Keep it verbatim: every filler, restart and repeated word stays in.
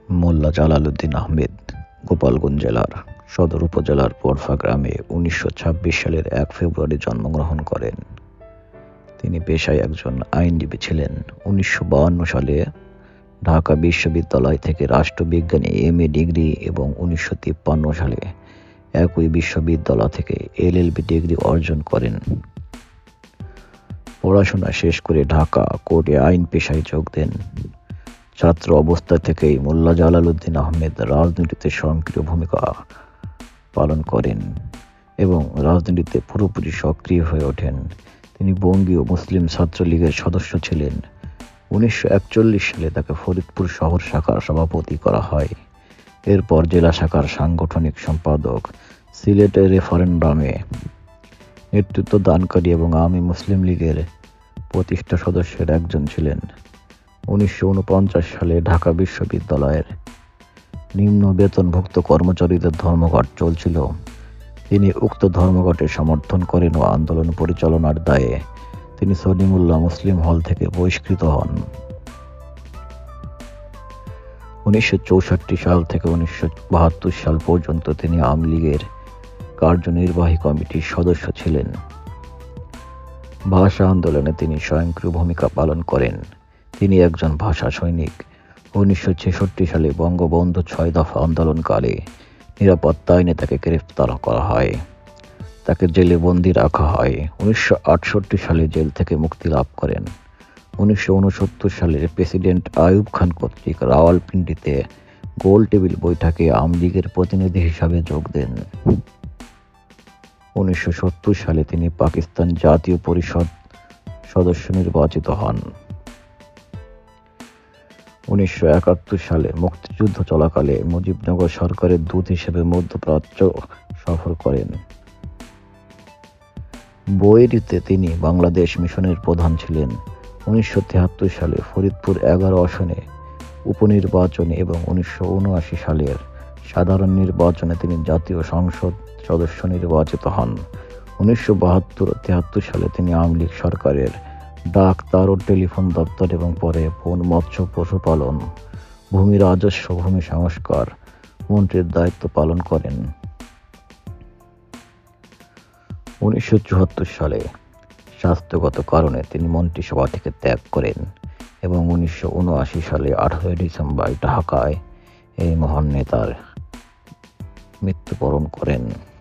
মোল্লা Jalaluddin Ahmed Gopalganj জেলার সদর উপজেলার পরফা গ্রামে উনিশশো ছাব্বিশ সালের এক ফেব্রুয়ারি জন্মগ্রহণ করেন। তিনি পেশায় একজন আইনজীবী ছিলেন। উনিশশো বাহান্ন সালে ঢাকা বিশ্ববিদ্যালয় থেকে রাষ্ট্রবিজ্ঞানে এম এ ডিগ্রি এবং উনিশশো তিপ্পান্ন সালে একই বিশ্ববিদ্যালয় থেকে এল এল বি ডিগ্রি অর্জন করেন। পড়াশোনা শেষ করে ঢাকা কোর্টে আইন পেশায় যোগ দেন। ছাত্র অবস্থা থেকেই মোল্লা জালালউদ্দিন আহমেদ রাজনীতিতে সক্রিয় ভূমিকা পালন করেন এবং রাজনীতিতে পুরোপুরি সক্রিয় হয়ে ওঠেন। তিনি বঙ্গীয় মুসলিম ছাত্রলীগের সদস্য ছিলেন। উনিশশো একচল্লিশ সালে তাকে ফরিদপুর শহর শাখার সভাপতি করা হয়। এরপর জেলা শাখার সাংগঠনিক সম্পাদক, সিলেটের রেফারেন্ডামে নেতৃত্ব দানকারী এবং আওয়ামী মুসলিম লীগের প্রতিষ্ঠা সদস্যের একজন ছিলেন। উনিশশো উনপঞ্চাশ সালে ঢাকা বিশ্ববিদ্যালয়ের নিম্ন বেতনভুক্ত কর্মচারীদের ধর্মঘট চলছিল। তিনি উক্ত ধর্মঘটের সমর্থন করেন ও আন্দোলন পরিচালনার দায়ে তিনি সলিমুল্লাহ মুসলিম হল থেকে বহিষ্কৃত হন। উনিশশো চৌষট্টি সাল থেকে উনিশশো বাহাত্তর সাল পর্যন্ত তিনি আওয়ামী লীগের কার্যনির্বাহী কমিটির সদস্য ছিলেন। ভাষা আন্দোলনে তিনি সক্রিয় ভূমিকা পালন করেন। তিনি একজন ভাষা সৈনিক। উনিশশো ছেষট্টি সালে বঙ্গবন্ধু ছয় দফা আন্দোলনকালে নিরাপত্তা আইনে তাকে গ্রেফতার করা হয়। তাকে জেলে বন্দী রাখা হয়। উনিশশো আটষট্টি সালে জেল থেকে মুক্তি লাভ করেন। উনিশশো উনসত্তর সালের প্রেসিডেন্ট আইয়ুব খান কর্তৃক রাওয়ালপিন্ডিতে গোল টেবিল বৈঠকে আওয়ামী লীগের প্রতিনিধি হিসাবে যোগ দেন। উনিশশো সত্তর সালে তিনি পাকিস্তান জাতীয় পরিষদ সদস্য নির্বাচিত হন। উনিশশো একাত্তর সালে মুক্তিযুদ্ধ চলাকালে মুজিবনগর সরকারের দূত হিসেবে মধ্যপ্রাচ্য সফর করেন। বৈরীতে তিনি বাংলাদেশ মিশনের প্রধান ছিলেন। উনিশশো তিয়াত্তর সালে ফরিদপুর এগারো আসনে উপনির্বাচনে এবং উনিশশো উনআশি সালের সাধারণ নির্বাচনে তিনি জাতীয় সংসদ সদস্য নির্বাচিত হন। উনিশশো বাহাত্তর তিয়াত্তর সালে তিনি আওয়ামী লীগ সরকারের ডাক, তার ও টেলিফোন দপ্তর এবং পরে বন, মৎস্য, পশুপালন, ভূমি রাজস্ব, ভূমি সংস্কার মন্ত্রীর দায়িত্ব পালন করেন। উনিশশো চুয়াত্তর সালে স্বাস্থ্যগত কারণে তিনি মন্ত্রিসভা থেকে ত্যাগ করেন এবং উনিশশো উনআশি সালে আঠারোই ডিসেম্বর ঢাকায় এই মহান নেতার মৃত্যুবরণ করেন।